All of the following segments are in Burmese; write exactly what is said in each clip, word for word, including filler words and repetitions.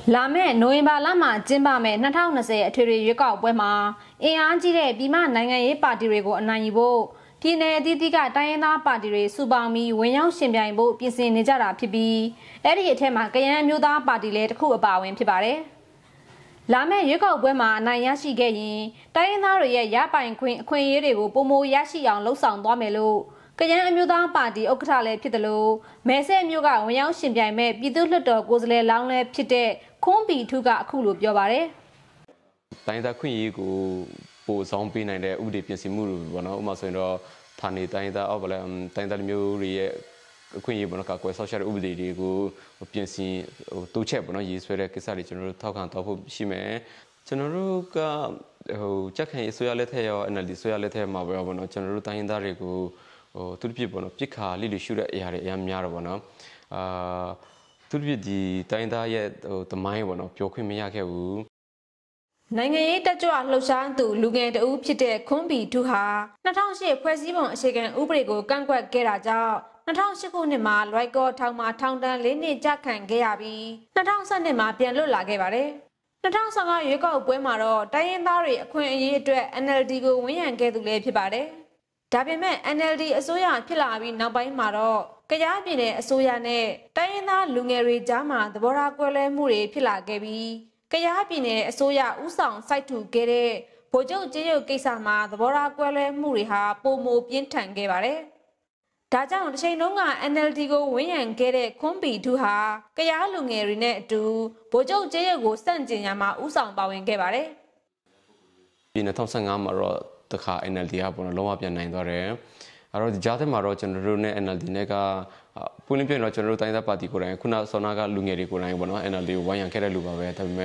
လာမယ့်နိုဝင်ဘာလမှာကျင်းပမယ့်၂၀၂၀အထွေထွေရွေးကောက်ပွဲမှာအင်အားကြီးတဲ့ပြည်မနိုင်ငံရေးပါတီတွေကိုအနိုင်ယူဖို့ပြည်내အသီးသီးကတိုင်းရင်းသားပါတီတွေစုပေါင်းပြီးဝင်ရောက်ရှင်ပြိုင်ဖို့ပြင်ဆင်နေကြတာဖြစ်ပြီးအဲ့ဒီအထက်မှာကယန်းအမျိုးသားပါတီလည်းတစ်ခုအပါအဝင်ဖြစ်ပါတယ်။လာမယ့်ရွေးကောက်ပွဲမှာအနိုင်ရရှိခဲ့ရင်တိုင်းရင်းသားတွေရဲ့ရပိုင်ခွင့်အခွင့်အရေးတွေကိုပုံမရရှိအောင်လှုံ့ဆော်သွားမယ်လို့ကယန်းအမျိုးသားပါတီဥက္ကဋ္ဌလည်းဖြစ်တယ်လို့မဲဆဲမျိုးကဝင်ရောက်ရှင်ပြိုင်မဲ့ပြည်သူ့လွှတ်တော်ကိုယ်စားလှယ်လောင်းလည်းဖြစ်တဲ့ခွန်ဘီထူးကအခုလိုပြောပါတယ်။တိုင်းသားခွင့်ရေးကိုပို့ဆောင်ပေးနိုင်တဲ့ဥပဒေပြင်ဆင်မှုတွေပေါ့နော်ဥပမာဆိုရင်တော့ဌာနေတိုင်းသားအောက်ဗလဲတိုင်းသားမျိုးတွေရဲ့အခွင့်အရေးပေါ့နော်ကကွယ်ဆောက်ရှတဲ့ဥပဒေတွေကိုပြင်ဆင်ဟိုတိုးချက်ပေါ့နော်ရေးဆွဲတဲ့ကိစ္စတွေကျွန်တော်တို့ထောက်ခံတော့ဖို့ရှိမယ်။ကျွန်တော်တို့ကဟိုကြက်ခံရေးဆွဲရလက်ထက်ရော N L D ဆွဲရလက်ထက်မှာပဲပေါ့နော်ကျွန်တော်တို့တိုင်းသားတွေကိုဟိုသူတို့ပြပေါ့နော်ပြစ်ခါလိလိရှုတဲ့အရာတွေအများများတော့ပေါ့နော်အာသူတို့ဒီတိုင်းသားရဲ့ဟိုတမိုင်းပေါ့နော်ပြောခွင့်မရခဲ့ဘူးနိုင်ငံရေးတက်ကြွလှုပ်ရှားသူလူငယ်တဦးဖြစ်တဲ့ခွန်ဘီထူးဟာ၂၀၀၈ဖွဲ့စည်းပုံအခြေခံဥပဒေကိုကန့်ကွက်ခဲ့တာကြောင့်၂၀၀၈ခုနှစ်မှာလွိုက်ကောထောင်မှာထောင်ဒဏ်၄နှစ်ကြာခံခဲ့ရပြီး၂၀၁၂မှာပြန်လွတ်လာခဲ့ပါတယ်၂၀၁၅ရွေးကောက်ပွဲမှာတော့တိုင်းရင်းသားတွေအခွင့်အရေးအတွက် N L D ကိုဝန်ရံခဲ့သူလည်းဖြစ်ပါတယ်ဒါပေမဲ့ N L D အစိုးရဖြစ်လာပြီးနောက်ပိုင်းမှာတော့ကယားပြည်နယ်အစိုးရနဲ့တိုင်းရင်းသားလူငယ်တွေကြားမှာသဘောထားကွဲလွဲမှုတွေဖြစ်လာခဲ့ပြီးကယားပြည်နယ်အစိုးရဥဆောင်စိုက်ထူခဲ့တဲ့ဗိုလ်ချုပ်ကျေးရုပ်ကိစ္စမှာသဘောထားကွဲလွဲမှုတွေဟာပုံမပြင်းထန်ခဲ့ပါတယ်။ဒါကြောင့်တစ်ချိန်လုံးက N L D ကိုဝန်ရံခဲ့တဲ့ခွန်ဘီထူးဟာကယားလူငယ်တွေနဲ့အတူဗိုလ်ချုပ်ကျေးရုပ်ကိုစန့်ကျင်ရမှာဥဆောင်ပါဝင်ခဲ့ပါတယ်။ဒီ၂၀၁၅မှာတော့တခါ N L D ကပေါ့နော်လုံးဝပြန်နိုင်သွားတယ်အဲ့တော့ဒီကြားထဲမှာတော့ကျွန်တော်တို့နဲ့ N L D နဲ့ကပွင့်လင်းပြတော့ကျွန်တော်တို့တိုင်းသားပါတီကိုယ်တိုင်ခုနဆောနာကလူငယ်တွေကိုယ်တိုင်ပေါ့နော် N L D ကိုဝိုင်းရံခဲ့တဲ့လူပါပဲဒါပေမဲ့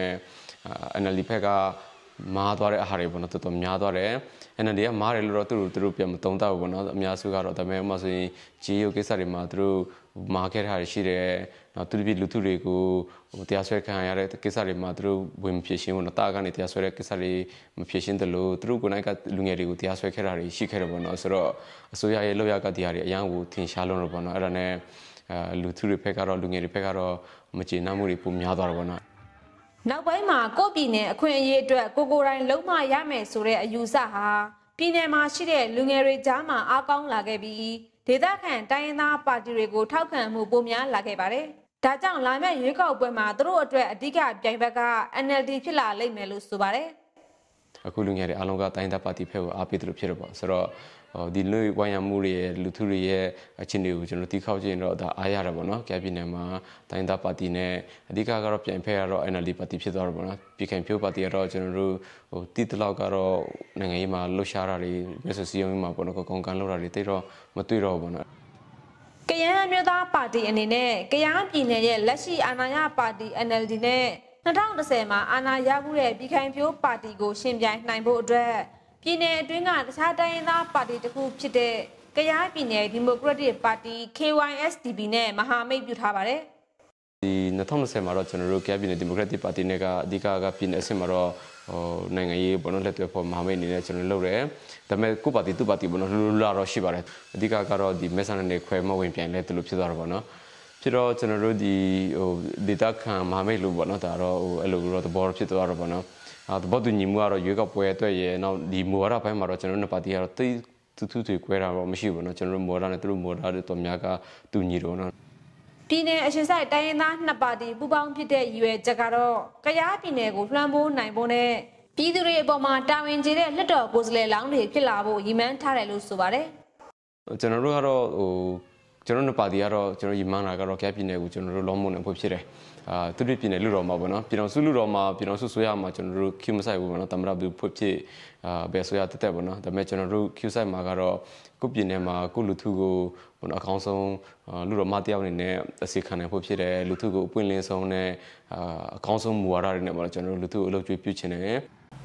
N L D ဘက်ကမားသွားတဲ့အာဟာတွေပေါ့နော်တော်တော်များသွားတယ် N L D ကမားတယ်လို့တော့သူတို့သူတို့ပြန်မတုံးတော့ဘူးပေါ့နော်အများစုကတော့ဒါပေမဲ့ဥပမာဆိုရင်ဂျီယိုကိစ္စတွေမှာသူတို့မားခဲ့တာရှိတယ်နောက်သူတို့ပြည်လူထုတွေကိုတရားစွဲခံရတဲ့ကိစ္စတွေမှာသူတို့ဝင်မဖြစ်ရှင်းဘူးနော်တာကနေတရားစွဲတဲ့ကိစ္စတွေမဖြစ်ရှင်းတယ်လို့သူတို့ကိုယ်တိုင်ကလူငယ်တွေကိုတရားစွဲခဲ့တာတွေရှိခဲ့တယ်ပေါ့နော်ဆိုတော့အစိုးရရဲ့လောက်ရကတရားတွေအရန်ကိုထင်ရှားလုံးတော့ပေါ့နော်အဲ့ဒါနဲ့အဲလူထုတွေဖက်ကတော့လူငယ်တွေဖက်ကတော့မကျေနပ်မှုတွေပုံများသွားတော့ပေါ့နော်နောက်ပိုင်းမှာကိုပြည်နယ်အခွင့်အရေးအတွက်ကိုကိုတိုင်းလုံးမရမယ်ဆိုတဲ့အယူဆဟာပြည်နယ်မှာရှိတဲ့လူငယ်တွေကြားမှာအားကောင်းလာခဲ့ပြီးဒေသခံတိုင်းရင်းသားပါတီတွေကိုထောက်ခံမှုပိုများလာခဲ့ပါတယ်။ဒါကြောင့်လာမယ့်ရွေးကောက်ပွဲမှာသူတို့အတွက်အဓိကပြိုင်ဘက်က N L D ဖြစ်လာလိမ့်မယ်လို့ဆိုပါတယ်။အခုလူငယ်တွေအားလုံးကတိုင်းသားပါတီဖက်ကိုအားပေးတယ်လို့ဖြစ်တော့ပေါ့ဆိုတော့ဒီလူဝိုင်းရမှုတွေရဲ့လူထုတွေရဲ့အခြေအနေကိုကျွန်တော်တီးခေါက်ကြည့်ရင်တော့ဒါအားရတာပေါ့နော်။ကြပြည်နယ်မှာတိုင်းသားပါတီနဲ့အဓိကကတော့ပြိုင်ဖက်ကတော့ N L D ပါတီဖြစ်သွားတော့ပေါ့နော်။ပြည်ခိုင်ဖြိုးပါတီကတော့ကျွန်တော်တို့ဟိုတီးတလောက်ကတော့နိုင်ငံရေးမှာလှုပ်ရှားတာတွေမျက်စိစီးရုံးမှာပေါ့နော်။ကောင်ကန်လောက်တာတွေတိတ်တော့မတွေ့တော့ဘူးပေါ့နော်။ကယန်းအမျိုးသားပါတီအနေနဲ့ကယားပြည်နယ်ရဲ့လက်ရှိအာဏာရပါတီ N L D နဲ့၂၀၁၀မှာအာဏာရမှုတဲ့ပြည်ခိုင်ဖြိုးပါတီကိုရှင်ပြိုင်နိုင်ဖို့အတွက်ပြည်နယ်အတွင်းကတခြားတိုင်းရင်းသားပါတီတစ်ခုဖြစ်တဲ့ကယားပြည်နယ်ဒီမိုကရက်တစ်ပါတီ K Y S D P နဲ့မဟာမိတ်ပြုထားပါတယ်။ဒီ၂၀၂၀မှာတော့ကျွန်တော်တို့ကယားပြည်နယ်ဒီမိုကရက်တစ်ပါတီနဲ့ကအဓိကကပြည်နယ်အဆင့်မှာတော့ဟိုနိုင်ငံရေးဘောနော်လက်တွဲဖို့မဟာမိတ်အနေနဲ့ကျွန်တော်လုပ်တယ်။ဒါပေမဲ့ကိုပါတီသူ့ပါတီဘောနော်လူလူလာတော့ရှိပါတယ်။အဓိကကတော့ဒီမဲဆန္ဒနယ်ခွဲမဝင်ပြိုင်လဲတူလို့ဖြစ်သွားတော့ဗောနော်။ဖြစ်တော့ကျွန်တော်တို့ဒီဟိုဒေတာခံမဟာမိတ်လို့ဗောနော်ဒါတော့ဟိုအဲ့လိုတော့သဘောဖြစ်သွားတော့ဗောနော်။အဲဘောတူညီမှုကတော့ရွေးကောက်ပွဲအတွက်ရနောက်ဒီမော်ရဘက်မှာတော့ကျွန်တော်တို့ပါတီကတော့တိတ်တူတူတွေကွဲတာတော့မရှိဘူးเนาะကျွန်တော်တို့မော်ရနဲ့သူတို့မော်ရတွေတော်များကတူညီတော့เนาะပြည်နယ်အရှေ့ဆိုင်တိုင်းရင်းသားနှစ်ပါတီပူးပေါင်းဖြစ်တဲ့ရည်ရွယ်ချက်ကတော့ကယားပြည်နယ်ကိုလွှမ်းမိုးနိုင်ဖို့နဲ့ပြည်သူတွေအပေါ်မှာတာဝန်ကျေတဲ့လက်တော်ကိုယ်စားလှယ်လောင်းတွေဖြစ်လာဖို့ရည်မှန်းထားတယ်လို့ဆိုပါတယ်ကျွန်တော်တို့ကတော့ဟိုကျွန်တော်တို့ပါတီကတော့ကျွန်တော်ရည်မှန်းတာကတော့ကယားပြည်နယ်ကိုကျွန်တော်တို့လုံးမိုးနိုင်ဖို့ဖြစ်တယ်အာသူတို့ပြည်နယ်လူတော်မှာပေါ့နော်ပြည်တော်စုလူတော်မှာပြည်တော်စုဆိုရမှာကျွန်တော်တို့ Q မဆိုင်ဘူးပေါ့နော်တမရဘူးဖွဖြစ်အာဘယ်ဆိုရတက်တက်ပေါ့နော်ဒါပေမဲ့ကျွန်တော်တို့ Q ဆိုင်မှာကတော့ကိုပြည်နယ်မှာကိုလူထုကိုပေါ့နော်အကောင်းဆုံးလူတော်မတယောက်အနေနဲ့အစီခံနိုင်ဖို့ဖြစ်တယ်လူထုကိုအပွင့်လင်းဆုံးနဲ့အာအကောင်းဆုံးမူဝါဒတွေနဲ့ပေါ့နော်ကျွန်တော်တို့လူထုအလုပ်ကျွေးပြုချင်တယ်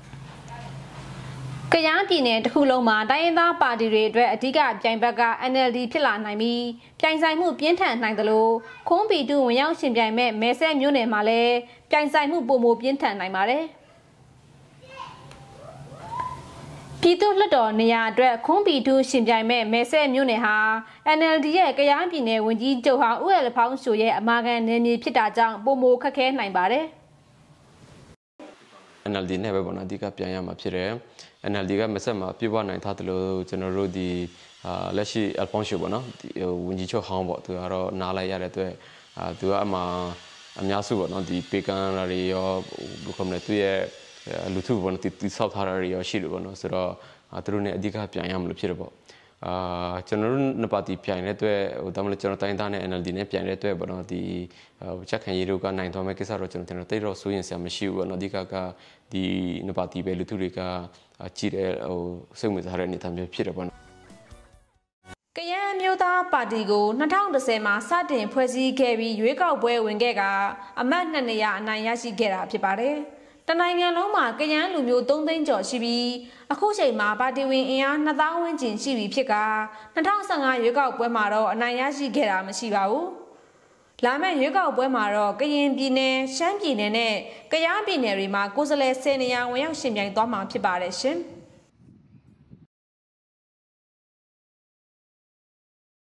ကယားပြည်နယ်တစ်ခုလုံးမှာတိုင်းရင်းသားပါတီတွေအတွက်အဓိကပြိုင်ဘက်က N L D ဖြစ်လာနိုင်ပြီးပြိုင်ဆိုင်မှုပြင်းထန်နိုင်တယ်လို့ခွန်ဘီတူဝင်ရောက်ရှင်ပြိုင်မဲ့မဲဆဲမျိုးနယ်မှာလည်းပြိုင်ဆိုင်မှုပုံမပြင်းထန်နိုင်ပါတယ်ပြည်သူ့လွှတ်တော်နေရာအတွက်ခွန်ဘီတူရှင်ပြိုင်မဲ့မဲဆဲမျိုးနယ်ဟာ N L D ရဲ့ကယားပြည်နယ်ဝန်ကြီးချုပ်ဟောင်းဦးရလဖောင်းရှိုရဲ့အမာခံနယ်မြေဖြစ်တာကြောင့်ပုံမခက်ခဲနိုင်ပါတယ် N L D နဲ့ပဲပေါ့နော်အဓိကပြန်ရမှာဖြစ်တယ် N L D ကမဆက်မှာပြည့်ဝနိုင်ထားတယ်လို့ကျွန်တော်တို့ဒီအာလက်ရှိ Alfonso ပေါ့နော်ဒီဝန်ကြီးချုပ်ဟောင်းပေါ့သူကတော့နားလိုက်ရတဲ့အတွက်အာသူကအမှအများစုပေါ့နော်ဒီပေကန်တွေရောဘယ်လိုလဲသူရဲ့လူထုပေါ့နော်ဒီဆောက်ထားတာတွေရောရှိတယ်ပေါ့နော်ဆိုတော့သူတို့ ਨੇ အဓိကပြန်ရမလို့ဖြစ်တယ်ပေါ့အာကျွန်တော်တို့နှစ်ပါတီပြိုင်တဲ့အတွက်ဟိုဒါမှမဟုတ်ကျွန်တော်တိုင်းသားနဲ့ N L D နဲ့ပြိုင်တဲ့အတွက်ပေါ့နော်ဒီချက်ခံရေးတို့ကနိုင်သွားမဲ့ကိစ္စတော့ကျွန်တော်တို့တိတ်တော့စိုးရင်ဆရာမရှိဘူးပေါ့နော်အဓိကကဒီနှစ်ပါတီပဲလူထုတွေကကြည့်တဲ့ဟိုစိတ်ဝင်စားတဲ့အနေအထားမျိုးဖြစ်တယ်ပေါ့နော်ကရန်မျိုးသားပါတီကို၂၀၁၀မှာစတင်ဖွဲ့စည်းခဲ့ပြီးရွေးကောက်ပွဲဝင်ခဲ့ကအမတ်နှစ်နေရာအနိုင်ရရှိခဲ့တာဖြစ်ပါတယ်။တနိုင်ငံလုံးမှာကရန်လူမျိုး၃သိန်းကျော်ရှိပြီးအခုချိန်မှာပါတီဝင်အင်အား၂သောင်းဝန်းကျင်ရှိပြီဖြစ်က၂၀၁၅ရွေးကောက်ပွဲမှာတော့အနိုင်ရရှိခဲ့တာမရှိပါဘူး။လာမယ့်ရွေးကောက်ပွဲမှာတော့ကရင်ပြည်နယ်၊ရှမ်းပြည်နယ်နဲ့ကယားပြည်နယ်တွေမှာကိုယ်စားလှယ်၁၀နေရာဝင်ရောက်ရှင်ပြိုင်သွားမှာဖြစ်ပါတယ်ရှင်။